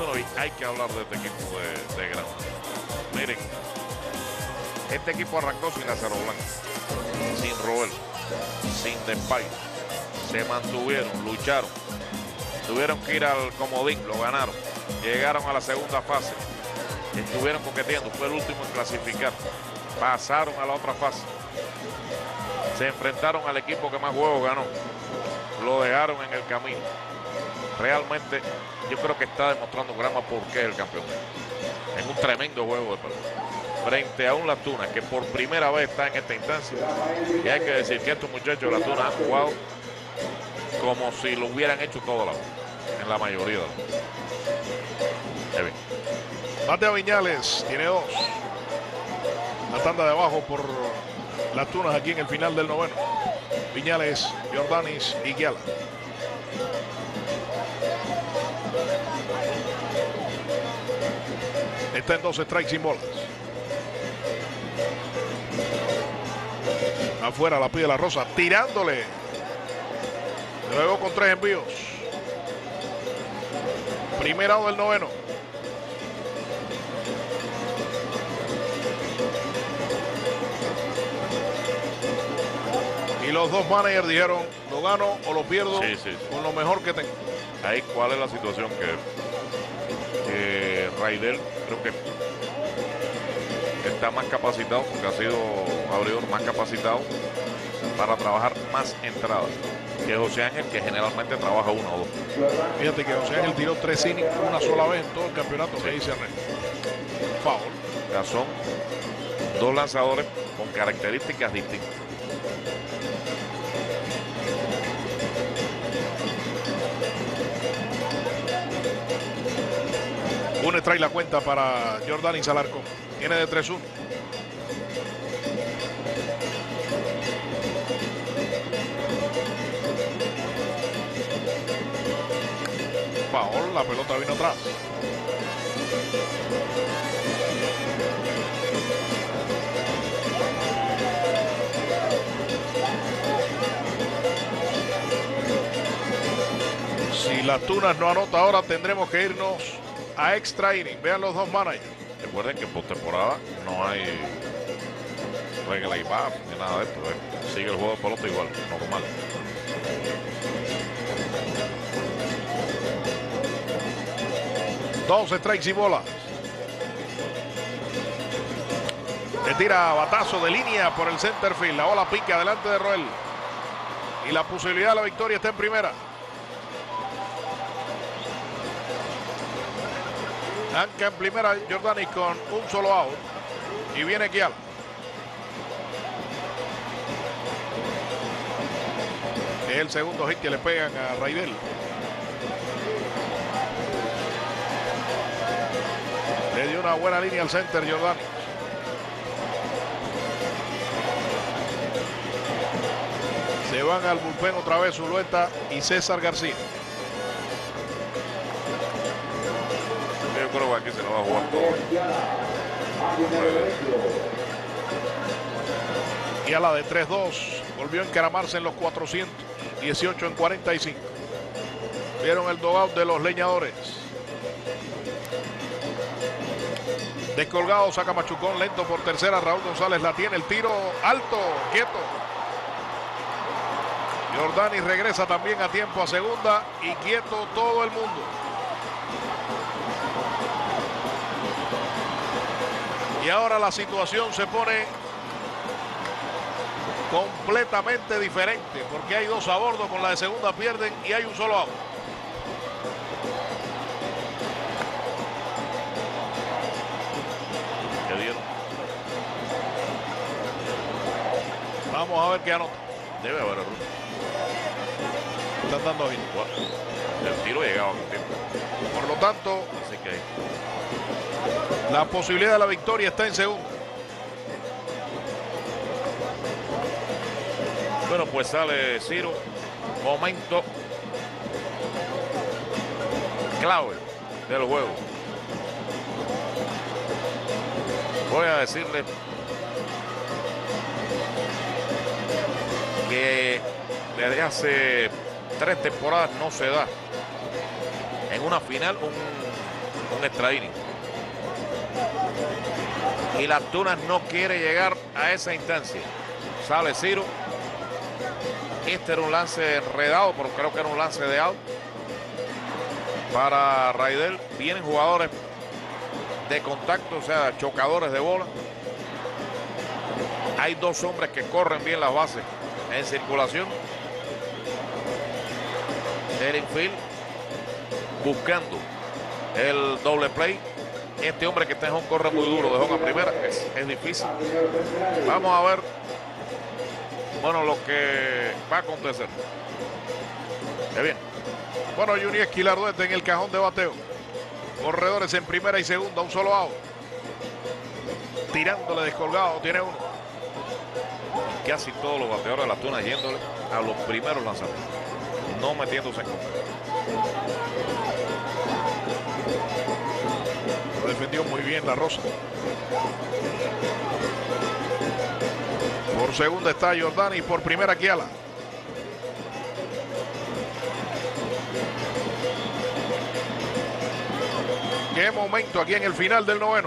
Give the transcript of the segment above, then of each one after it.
Bueno, y hay que hablar de este equipo de Granma. Miren, este equipo arrancó sin Acero Blanco, sin Roel, sin Despay. Se mantuvieron, lucharon. Tuvieron que ir al comodín, lo ganaron. Llegaron a la segunda fase. Estuvieron coqueteando, fue el último en clasificar. Pasaron a la otra fase. Se enfrentaron al equipo que más juegos ganó. Lo dejaron en el camino. Realmente, yo creo que está demostrando Granma por qué es el campeón. En un tremendo juego de pelota. Frente a un Las Tunas que por primera vez está en esta instancia. Y hay que decir que estos muchachos de Las Tunas han jugado como si lo hubieran hecho toda la vida. En la mayoría de los. Mateo Viñales tiene 2. La tanda de abajo por Las Tunas aquí en el final del noveno. Viñales, Jordanis y Guiala. Está en 2 strikes sin bolas. Afuera la pide la Rosa, tirándole. Luego con 3 envíos. Primer out del noveno. Y los dos managers dijeron, lo gano o lo pierdo con lo mejor que tengo. Ahí cuál es la situación que Raidel creo que está más capacitado, porque ha sido abridor más capacitado para trabajar más entradas que José Ángel, que generalmente trabaja 1 o 2. Fíjate que José Ángel tiró 3 innings una sola vez en todo el campeonato que dice Rey. Foul. Ya son 2 lanzadores con características distintas. Un strike la cuenta para Jordanis Alarcón. Tiene de 3-1. Foul, la pelota vino atrás. Si Las Tunas no anota ahora, tendremos que irnos a extra inning. Vean los dos managers. Recuerden que en postemporada no hay regla y baja ni nada de esto. Sigue el juego de pelota igual, normal. Dos strikes y bolas. Le tira batazo de línea por el center field. La bola pica delante de Roel. Y la posibilidad de la victoria está en primera. Arranca en primera Jordanis con un solo out. Y viene Guiala. Es el segundo hit que le pegan a Raidel. Le dio una buena línea al center Jordanis. Se van al bullpen otra vez Zulueta y César García. Yo creo que aquí se lo va a jugar todo. Y a la de 3-2 volvió a encaramarse en los 418 en 45. Vieron el dogout de los leñadores. Descolgado, saca Machucón lento por tercera. Raúl González la tiene, el tiro alto, quieto. Jordanis regresa también a tiempo a segunda y quieto todo el mundo. Y ahora la situación se pone completamente diferente porque hay 2 a bordo, con la de segunda pierden y hay un solo out. ¿Qué dieron? Vamos a ver qué anota. Debe haber error. Están dando ahí. El tiro llegaba con tiempo. Por lo tanto, Así que la posibilidad de la victoria está en segundo. bueno, pues sale Ciro. Momento clave del juego. Voy a decirle que desde hace 3 temporadas no se da en una final un extra inning. Y las Tunas no quiere llegar a esa instancia. Sale Ciro. Este era un lance enredado, pero creo que era un lance de out para Raidel. Vienen jugadores de contacto, o sea, chocadores de bola. Hay dos hombres que corren bien las bases en circulación. El infield buscando el doble play. Este hombre que está en home corre muy duro, de home a primera, es difícil. Vamos a ver, bueno, lo que va a acontecer. Qué bien. Bueno, Yuniesky Larduete en el cajón de bateo. Corredores en primera y segunda, un solo out. Tirándole descolgado, tiene uno. Casi todos los bateadores de las Tunas yéndole a los primeros lanzamientos, no metiéndose en contacto. Lo defendió muy bien la Rosa. Por segunda está Jordan y por primera Kiala. Qué momento aquí en el final del noveno.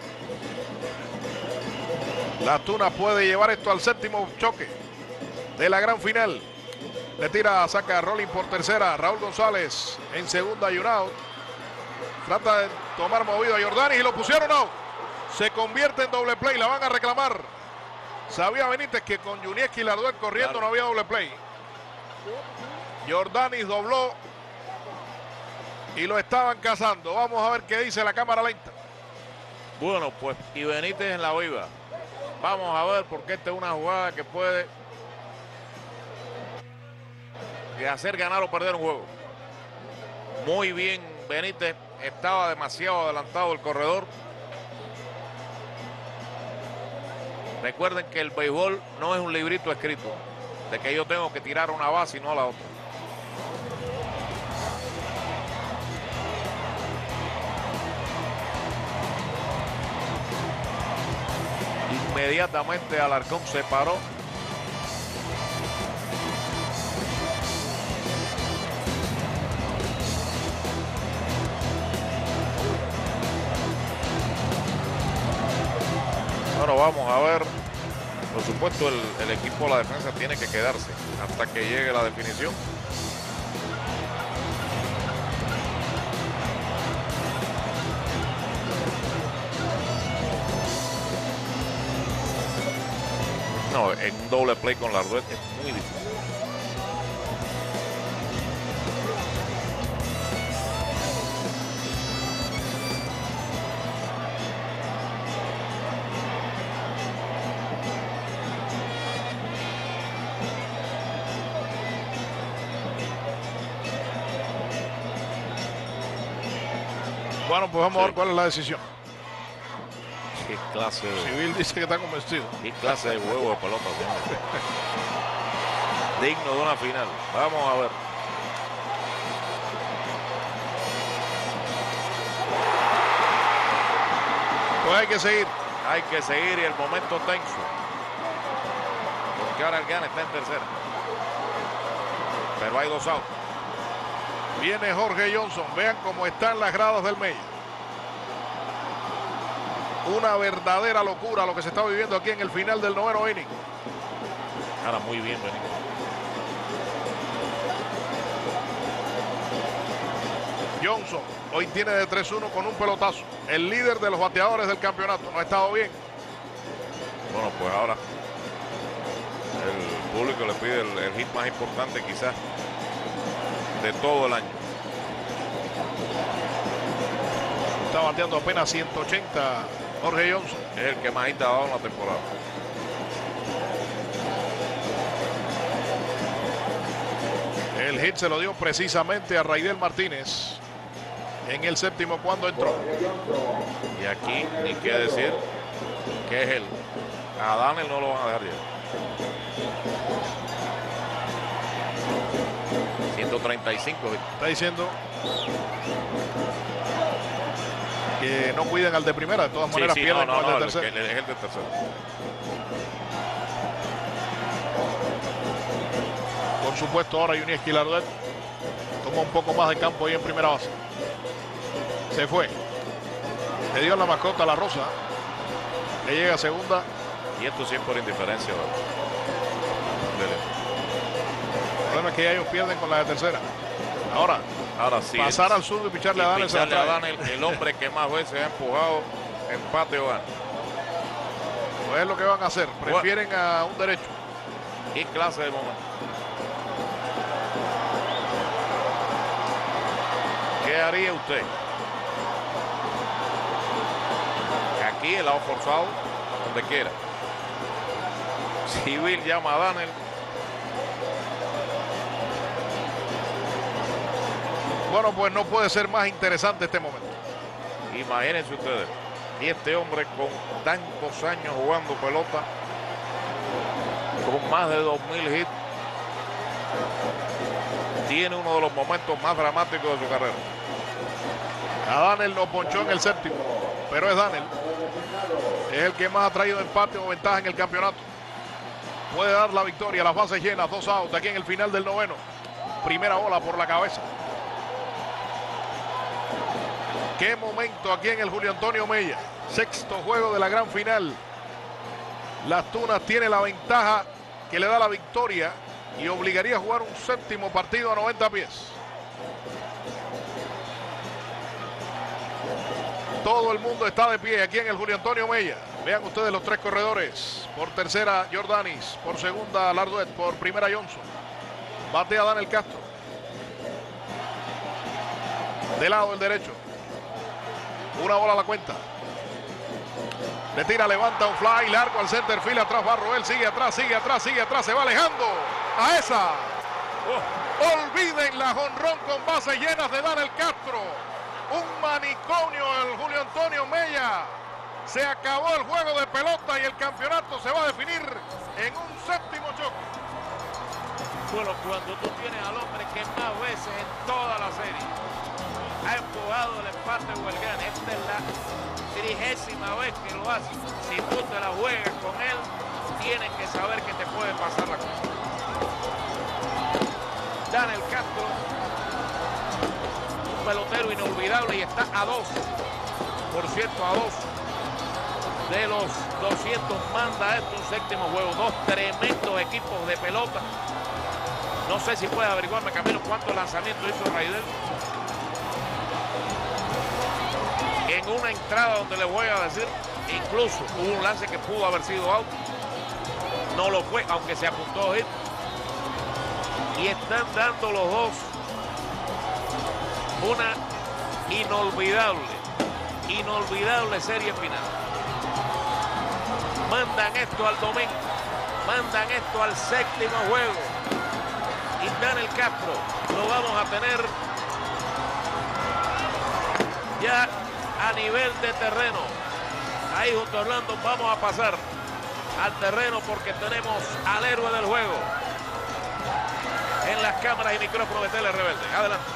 Las Tunas puede llevar esto al séptimo choque de la gran final. Le tira, saca a Rolling por tercera. Raúl González en segunda y un out. Trata de tomar movido a Jordanis y lo pusieron out. Se convierte en doble play. La van a reclamar. Sabía Benítez que con Yuniesky y Larduet corriendo no había doble play. Jordanis dobló y lo estaban cazando. Vamos a ver qué dice la cámara lenta. Bueno, pues y Benítez en la viva. Vamos a ver, porque esta es una jugada que puede hacer ganar o perder un juego. Muy bien, Benítez. Estaba demasiado adelantado el corredor. Recuerden que el béisbol no es un librito escrito de que yo tengo que tirar a una base y no a la otra. Inmediatamente Alarcón se paró. Bueno, vamos a ver. Por supuesto, el equipo de la defensa tiene que quedarse hasta que llegue la definición. No, en un doble play con Larduet es muy difícil. Bueno, pues vamos a ver cuál es la decisión. ¿Qué clase de... Civil dice que está convencido. ¿Qué clase de huevo de pelota tiene? Digno de una final. Vamos a ver. Pues hay que seguir. Hay que seguir y el momento tenso. Porque ahora el Gana está en tercera. Pero hay dos outs. Viene Jorge Johnson. Vean cómo están las gradas del Mella. Una verdadera locura lo que se está viviendo aquí en el final del noveno inning. Ahora muy bien, Benito. Johnson hoy tiene de 3-1 con un pelotazo. El líder de los bateadores del campeonato. No ha estado bien. Bueno, pues ahora el público le pide el hit más importante quizás de todo el año. Está bateando apenas 180 Jorge Johnson. Es el que más hit ha dado en la temporada. El hit se lo dio precisamente a Raidel Martínez en el séptimo cuando entró. Y aquí ni qué decir que es él. A Daniel no lo van a dejar llegar. 135. Está diciendo que no cuiden al de primera. De todas maneras pierden con el de tercera. Es el de tercera. Por supuesto, ahora Yuniesky Larduet toma un poco más de campo ahí en primera base. Se fue. Le dio la mascota a la Rosa. Le llega a segunda. Y esto sí es por indiferencia. El problema es que ellos pierden con la de tercera. Ahora sí. Pasar al sur y picharle a Daniel. Picharle a Daniel, el hombre que más veces ha empujado, empate o gana. Pues es lo que van a hacer. Prefieren a un derecho. ¿Qué clase de momento? ¿Qué haría usted? Aquí el lado forzado, donde quiera. Civil llama a Daniel. Bueno, pues no puede ser más interesante este momento. Imagínense ustedes, y este hombre con tantos años jugando pelota, con más de 2000 hits, tiene uno de los momentos más dramáticos de su carrera. A Daniel lo ponchó en el séptimo, pero es Daniel. Es el que más ha traído empate o ventaja en el campeonato. Puede dar la victoria, las bases llenas, 2 outs aquí en el final del noveno. Primera bola por la cabeza. Qué momento aquí en el Julio Antonio Mella. Sexto juego de la gran final. Las Tunas tiene la ventaja que le da la victoria y obligaría a jugar un séptimo partido a 90 pies. Todo el mundo está de pie aquí en el Julio Antonio Mella. Vean ustedes los 3 corredores. Por tercera, Jordanis. Por segunda, Larduet. Por primera, Johnson. Batea Daniel Castro. De lado el derecho. Una bola a la cuenta. Le tira, levanta un fly largo al center field. Atrás va Roel. Sigue atrás, sigue atrás, sigue atrás. Se va alejando. A esa. Olviden la jonrón con bases llenas de Daniel Castro. Un manicomio el Julio Antonio Mella. Se acabó el juego de pelota y el campeonato se va a definir en un séptimo choque. Bueno, cuando tú tienes al hombre que más veces en toda la serie ha empujado el empate o el gane, esta es la 30ª vez que lo hace. Si tú te la juegas con él, tienes que saber que te puede pasar la cosa. Daniel Castro, un pelotero inolvidable, y está a 2, por cierto, a 2 de los 200. Manda esto un séptimo juego. 2 tremendos equipos de pelota. No sé si puede averiguarme, Camilo, cuántos lanzamientos hizo Raidel en una entrada, donde le voy a decir, incluso hubo un lance que pudo haber sido out, no lo fue, aunque se apuntó hit. Y están dando los dos una inolvidable serie final. Mandan esto al domingo, mandan esto al séptimo juego, y Daniel Castro lo vamos a tener ya a nivel de terreno. Ahí junto a Orlando vamos a pasar al terreno, porque tenemos al héroe del juego en las cámaras y micrófonos de Tele Rebelde. Adelante.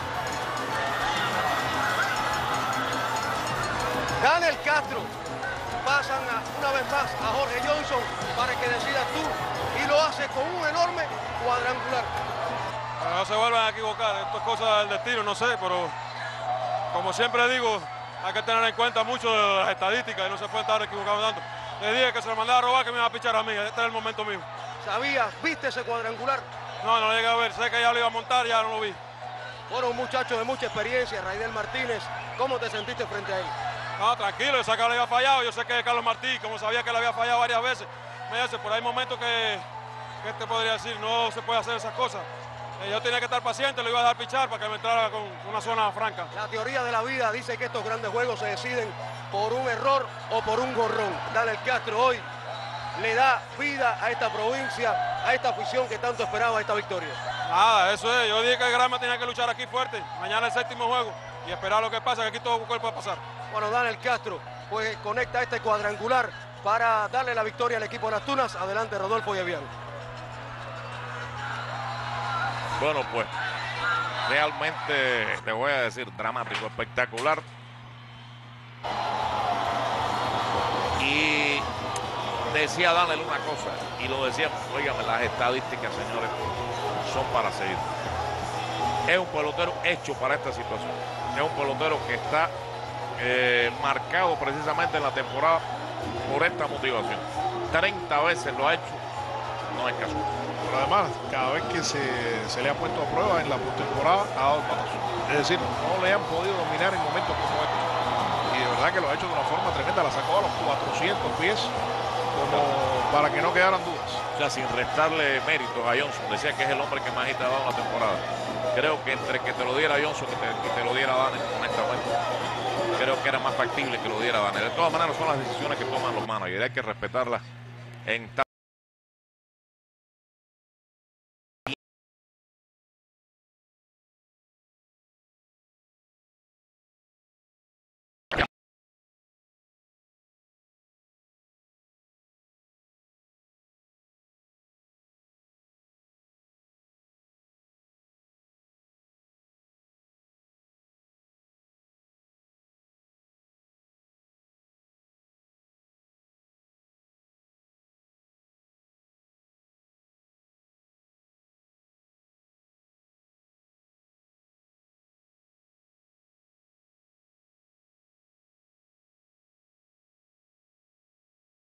Daniel Castro. Pasan una vez más a Jorge Johnson para que decidas tú, y lo hace con un enorme cuadrangular. No se vuelvan a equivocar, esto es cosa del destino, no sé, pero como siempre digo, hay que tener en cuenta mucho de las estadísticas y no se puede estar equivocado tanto. Le dije que se lo mandaba a robar, que me iba a pichar a mí, este es el momento mío. ¿Sabías, viste ese cuadrangular? No, no lo llegué a ver, sé que ya lo iba a montar, ya no lo vi. Bueno, un muchacho de mucha experiencia, Raidel Martínez, ¿cómo te sentiste frente a él? No, tranquilo, yo sé que le había fallado, yo sé que Carlos Martí, como sabía que le había fallado varias veces, me dice, pero hay momentos que te podría decir, no se puede hacer esas cosas. Yo tenía que estar paciente, lo iba a dejar pichar para que me entrara con una zona franca. La teoría de la vida dice que estos grandes juegos se deciden por un error o por un gorrón. Daniel Castro hoy le da vida a esta provincia, a esta afición que tanto esperaba esta victoria. Nada, eso es, yo dije que el Granma tenía que luchar aquí fuerte, mañana el séptimo juego, y esperar lo que pasa, que aquí todo puede pasar. Bueno, Daniel Castro pues conecta este cuadrangular para darle la victoria al equipo de las Tunas. Adelante, Rodolfo y Evian. Bueno, pues realmente, te voy a decir, dramático, espectacular. Y decía Daniel una cosa, y lo decíamos, óigame, las estadísticas, señores, son para seguir. Es un pelotero hecho para esta situación. Es un pelotero que está marcado precisamente en la temporada por esta motivación. 30 veces lo ha hecho, no es casual. Pero además, cada vez que se le ha puesto a prueba en la postemporada, ha dado el batazo. Es decir, no le han podido dominar en momentos como estos. Y de verdad que lo ha hecho de una forma tremenda, la sacó a los 400 pies, como para que no quedaran dudas. O sea, sin restarle méritos a Johnson, decía que es el hombre que más hit ha dado en la temporada. Creo que entre que te lo diera Johnson y te lo diera Daniel, honestamente, creo que era más factible que lo diera Daniel. De todas maneras, son las decisiones que toman los managers y hay que respetarlas en tal